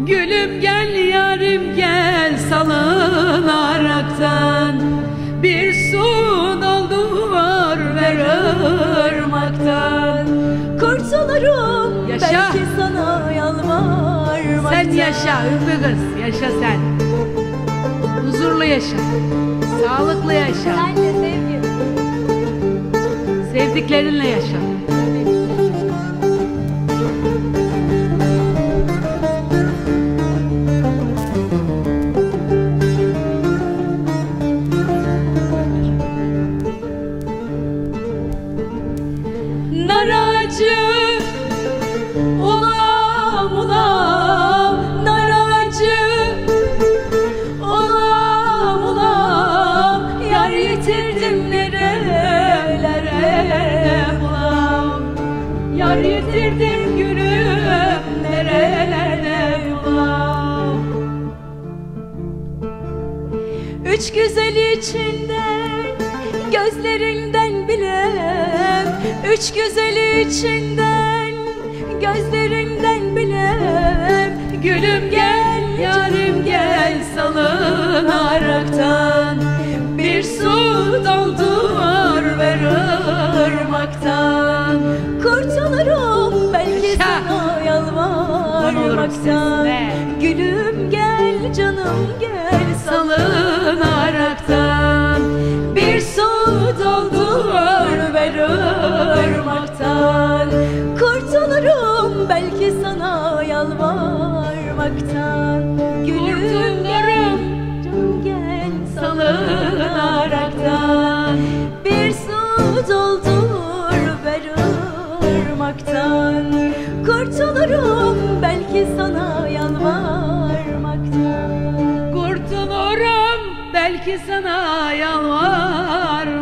Gülüm gel yarim gel salınaraktan, bir su doldur ver ırmaktan. Kurtulurum Yaşa. belki sana yalvarmaktan. Sen yaşa Ümmü kız, yaşa sen. Huzurlu yaşa, sağlıklı yaşa, Sen de sevgi. sevdiklerinle yaşa. Nar ağacı ulam ulam, nar ağacı ulam ulam, yar yitirdim nerelere ulam, yar yitirdim gülüm nerelere ulam. Üç güzel içinden, gözlerinden bilem. Üç güzel içinden, gözlerinden bilem. Gülüm gel yarim gel salınaraktan, bir su doldur ver ırmaktan. Kurtulurum belki Yaşa. sana yalvarmaktan. Gülüm gel canım gel Salınaraktan, bir su doldur ver ırmaktan. Kurtulurum belki sana yalvarmaktan. Gülüm gel canım gel Salınaraktan, bir su doldur ver ırmaktan. Kurtulurum belki sana yalvarmaktan. kurtulurum belki sana yalvar